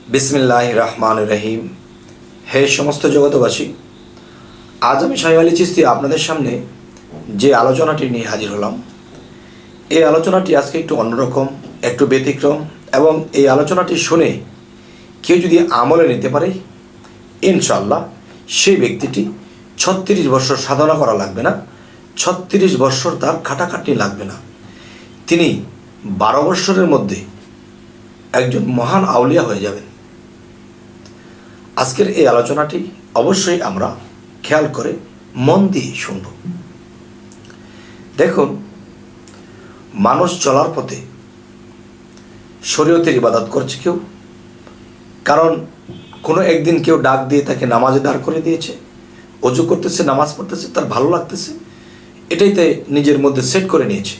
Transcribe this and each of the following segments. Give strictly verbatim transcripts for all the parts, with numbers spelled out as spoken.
बिस्मिल्लाहिर रहमानिर रहीम। हे समस्त जगतबासी, आज आमी शाहीब आली चिश्ती आपनादेर सामने जे आलोचनाटी निये हाजिर हलाम, এই আলোচনাটি আজকে একটু অন্যরকম, একটু ব্যতিক্রম এবং এই আলোচনাটি শুনে কেউ যদি আমলে নিতে পারে ইনশাআল্লাহ সেই ব্যক্তিটি ছত্রিশ বছর সাধনা করা লাগবে না, ছত্রিশ বছর তার খাটাখাটনি লাগবে না, তিনি বারো বছরের মধ্যে একজন মহান আউলিয়া হয়ে যাবেন। আজকের এই আলোচনাটি অবশ্যই আমরা খেয়াল করে মন দিয়ে শুনব। দেখুন, মানুষ চলার পথে শরীয়তের ইবাদত করছে কেউ, কারণ কোনো একদিন কেউ ডাক দিয়ে তাকে নামাজে দাঁড় করে দিয়েছে, অজু করতেছে, নামাজ পড়তেছে, তার ভালো লাগতেছে, এটাই তাই নিজের মধ্যে সেট করে নিয়েছে।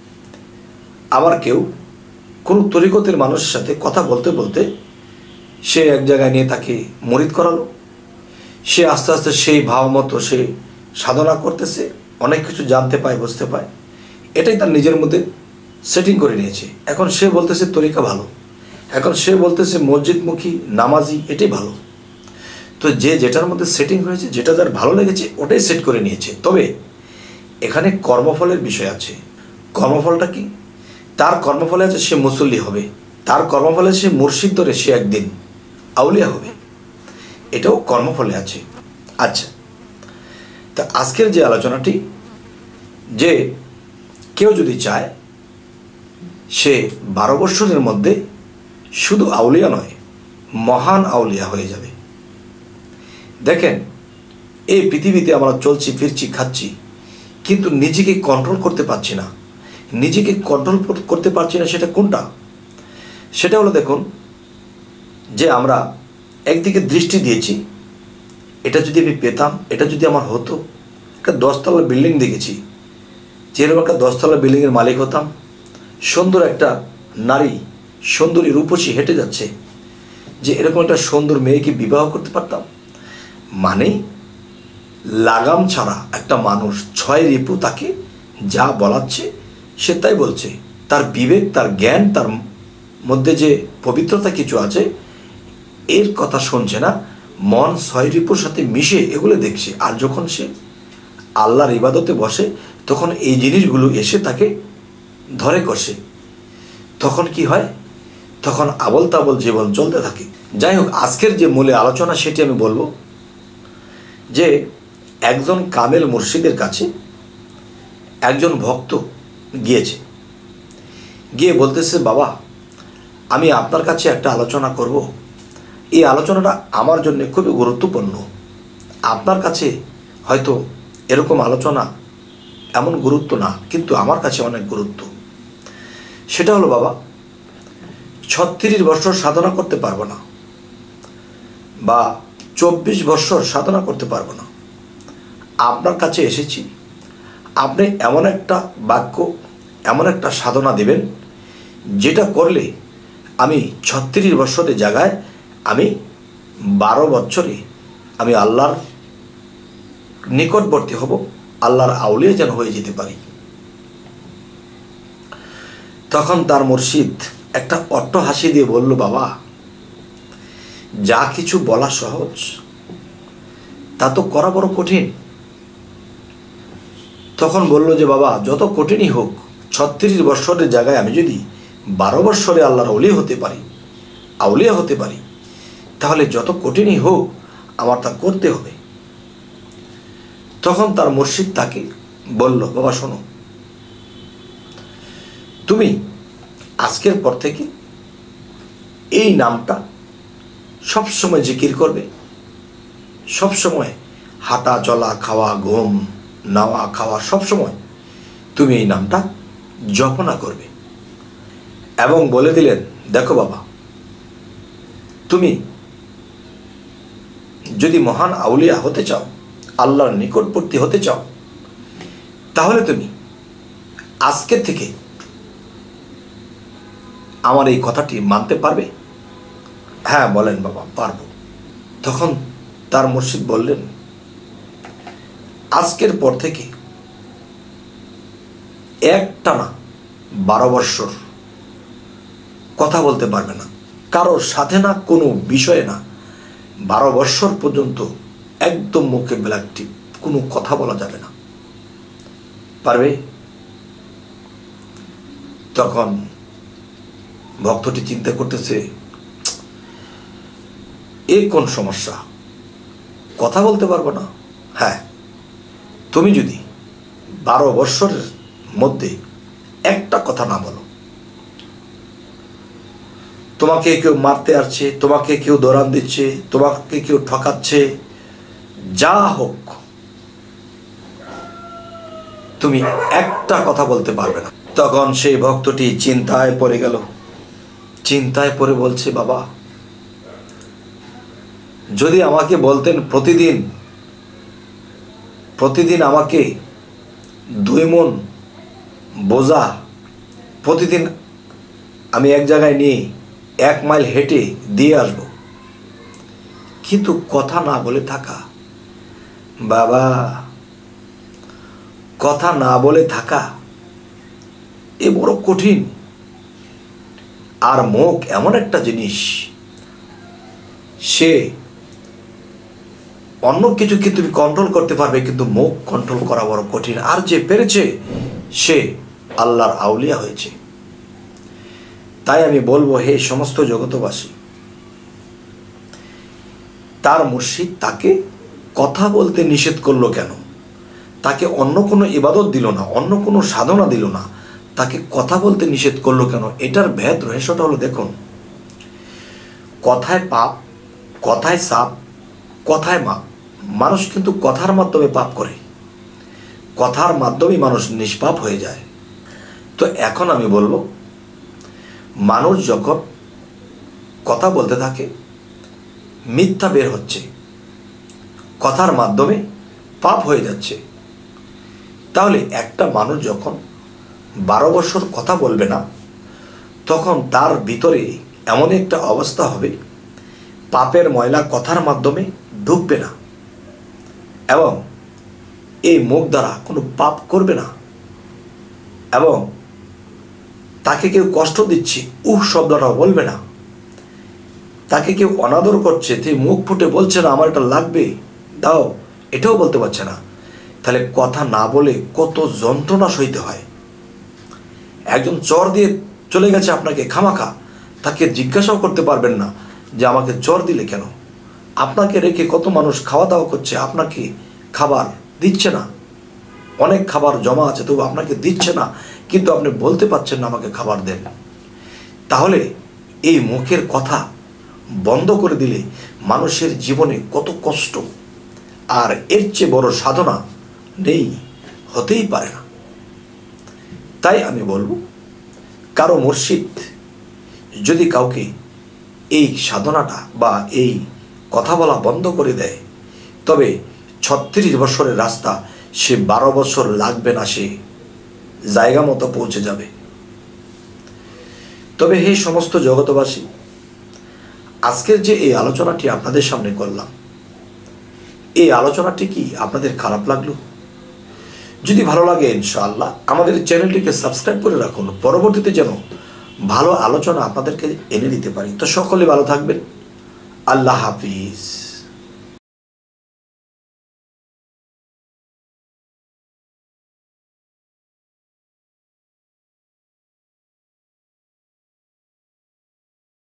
আবার কেউ কোনো তরিকতের মানুষের সাথে কথা বলতে বলতে সে এক জায়গায় নিয়ে তাকে মুরিদ করালো, সে আস্তে আস্তে সেই ভাব মতো সে সাধনা করতেছে, অনেক কিছু জানতে পায়, বুঝতে পায়, এটাই তার নিজের মধ্যে সেটিং করে নিয়েছে। এখন সে বলতেছে তরিকা ভালো, এখন সে বলতেছে মসজিদমুখী নামাজি, এটাই ভালো। তো যে যেটার মধ্যে সেটিং হয়েছে, যেটা যার ভালো লেগেছে ওটাই সেট করে নিয়েছে। তবে এখানে কর্মফলের বিষয় আছে। কর্মফলটা কি? তার কর্মফলে আছে সে মুসল্লি হবে, তার কর্মফলে সে মুর্শিদ ধরে সে একদিন আউলিয়া হবে, এটাও কর্মফলে আছে। আচ্ছা, তা আজকের যে আলোচনাটি, যে কেউ যদি চায় সে বারো বৎসরের মধ্যে শুধু আউলিয়া নয়, মহান আউলিয়া হয়ে যাবে। দেখেন, এই পৃথিবীতে আমরা চলছি ফিরছি খাচ্ছি, কিন্তু নিজেকে কন্ট্রোল করতে পারছি না। নিজেকে কন্ট্রোল করতে পারছি না, সেটা কোনটা? সেটা হলো, দেখুন, যে আমরা একদিকে দৃষ্টি দিয়েছি, এটা যদি আমি পেতাম, এটা যদি আমার হতো, একটা দশতলা বিল্ডিং দেখেছি, যেরকম একটা দশতলা বিল্ডিংয়ের মালিক হতাম, সুন্দর একটা নারী, সুন্দরী রূপসী হেঁটে যাচ্ছে, যে এরকম একটা সুন্দর মেয়েকে বিবাহ করতে পারতাম। মানে লাগাম ছাড়া একটা মানুষ ছয় রিপু তাকে যা বলাচ্ছে সে তাই বলছে। তার বিবেক, তার জ্ঞান, তার মধ্যে যে পবিত্রতা কিছু আছে, এর কথা শুনছে না, মন ছয় রিপুর সাথে মিশে এগুলো দেখছে। আর যখন সে আল্লাহর ইবাদতে বসে, তখন এই জিনিসগুলো এসে তাকে ধরে কষে। তখন কি হয়? তখন আবল তাবল জীবন চলতে থাকে। যাই হোক, আজকের যে মূলে আলোচনা সেটি আমি বলবো, যে একজন কামেল মুর্শিদের কাছে একজন ভক্ত গিয়েছে, গিয়ে বলতেছে, বাবা, আমি আপনার কাছে একটা আলোচনা করব, এই আলোচনাটা আমার জন্য খুবই গুরুত্বপূর্ণ। আপনার কাছে হয়তো এরকম আলোচনা এমন গুরুত্ব না, কিন্তু আমার কাছে অনেক গুরুত্ব। সেটা হলো, বাবা, ছত্রিশ বছর সাধনা করতে পারবো না, বা চব্বিশ বছর সাধনা করতে পারবো না। আপনার কাছে এসেছি, আপনি এমন একটা বাক্য, এমন একটা সাধনা দেবেন, যেটা করলে আমি ছত্রিশ বছরের জায়গায় আমি বারো বছরে আমি আল্লাহর নিকটবর্তী হব, আল্লাহর আউলিয়া যেন হয়ে যেতে পারি। তখন তার মুর্শিদ একটা অট্ট হাসি দিয়ে বলল, বাবা, যা কিছু বলা সহজ, তা তো করা বড় কঠিন। তখন বলল যে, বাবা, যত কঠিনই হোক, ছত্রিশ বৎসরের জায়গায় আমি যদি বারো বৎসরে আল্লাহর আউলিয়া হতে পারি, আউলিয়া হতে পারি, তাহলে যত কঠিনই হোক আমার তা করতে হবে। তখন তার মুর্শিদ তাকে বলল, বাবা শোনো, তুমি আজকের পর থেকে এই নামটা সবসময় জিকির করবে, সবসময় হাঁটা চলা, খাওয়া, ঘুম, নাওয়া, খাওয়া, সবসময় তুমি এই নামটা জপনা করবে। এবং বলে দিলেন, দেখো বাবা, তুমি যদি মহান আউলিয়া হতে চাও, আল্লাহর নিকটবর্তী হতে চাও, তাহলে তুমি আজকে থেকে আমার এই কথাটি মানতে পারবে? হ্যাঁ, বলেন বাবা, পারবো। তখন তার মুর্শিদ বললেন, আজকের পর থেকে একটানা বারো বৎসর কথা বলতে পারবে না, কারোর সাথে না, কোনো বিষয়ে না, বারো বৎসর পর্যন্ত একদম মুখে ব্ল্যাক টিপ, কোনো কথা বলা যাবে না। পারবে? তখন ভক্তটি চিন্তা করতেছে, এ কোন সমস্যা, কথা বলতে পারবো না? হ্যাঁ, তুমি যদি বারো বৎসরের মধ্যে একটা কথা না বলো, তোমাকে কেউ মারতে আসছে, তোমাকে কেউ দৌড়ান দিচ্ছে, তোমাকে কেউ ঠকাচ্ছে, যা হোক, তুমি একটা কথা বলতে পারবে না। তখন সেই ভক্তটি চিন্তায় পড়ে গেল। চিন্তায় পড়ে বলছে, বাবা, যদি আমাকে বলতেন প্রতিদিন প্রতিদিন আমাকে দুই মণ বোঝা প্রতিদিন আমি এক জায়গায় নিয়ে এক মাইল হেঁটে দিয়ে আসব, কিন্তু কথা না বলে থাকা, বাবা, কথা না বলে থাকা এ বড় কঠিন। আর মুখ এমন একটা জিনিস, সে অন্য কিছুকে তুমি কন্ট্রোল করতে পারবে, কিন্তু মুখ কন্ট্রোল করা বড় কঠিন। আর যে পেরেছে সে আল্লাহর আউলিয়া হয়েছে। তাই আমি বলবো, হে সমস্ত জগতবাসী, তার মুর্শিদ তাকে কথা বলতে নিষেধ করলো কেন? তাকে অন্য কোনো ইবাদত দিল না, অন্য কোনো সাধনা দিল না, তাকে কথা বলতে নিষেধ করলো কেন? এটার ভেদ রহস্যটা হলো, দেখুন, কথায় পাপ, কথায় সাপ, কথায় মাপ। মানুষ কিন্তু কথার মাধ্যমে পাপ করে, কথার মাধ্যমে মানুষ নিষ্পাপ হয়ে যায়। তো এখন আমি বলবো, মানুষ যখন কথা বলতে থাকে, মিথ্যা বের হচ্ছে, কথার মাধ্যমে পাপ হয়ে যাচ্ছে। তাহলে একটা মানুষ যখন বারো বছর কথা বলবে না, তখন তার ভিতরে এমন একটা অবস্থা হবে, পাপের ময়লা কথার মাধ্যমে ঢুকবে না, এবং এই মুখ দ্বারা কোনো পাপ করবে না, এবং তাকে কেউ কষ্ট দিচ্ছে উহ শব্দটাও বলবে না, তাকে কেউ অনাদর করছে, তুই মুখ ফুটে বলছে না আমার এটা লাগবে, দাও, এটাও বলতে পারছে না। তাহলে কথা না বলে কত যন্ত্রণা সইতে হয়। একজন চর দিয়ে চলে গেছে আপনাকে খামাখা, তাকে জিজ্ঞাসাও করতে পারবেন না যে আমাকে চর দিলে কেন। আপনাকে রেখে কত মানুষ খাওয়া দাওয়া করছে, আপনাকে খাবার দিচ্ছে না, অনেক খাবার জমা আছে তবু আপনাকে দিচ্ছে না, কিন্তু আপনি বলতে পারছেন না আমাকে খাবার দেন। তাহলে এই মুখের কথা বন্ধ করে দিলে মানুষের জীবনে কত কষ্ট, আর এর চেয়ে বড় সাধনা নেই, হতেই পারে না। তাই আমি বলবো, কারো মুর্শিদ যদি কাউকে এই সাধনাটা বা এই কথা বলা বন্ধ করে দেয়, তবে ছত্রিশ বছরের রাস্তা সে বারো বছর লাগবে না, সে জায়গা মতো পৌঁছে যাবে। তবে হে সমস্ত জগতবাসী, আজকের যে এই আলোচনাটি আপনাদের সামনে করলাম, এই আলোচনাটি কি আপনাদের খারাপ লাগলো? যদি ভালো লাগে ইনশাআল্লাহ আমাদের চ্যানেলটিকে সাবস্ক্রাইব করে রাখুন, পরবর্তীতে যেন ভালো আলোচনা আপনাদেরকে এনে দিতে পারি। তো সকলে ভালো থাকবেন। আল্লাহ হাফিজ।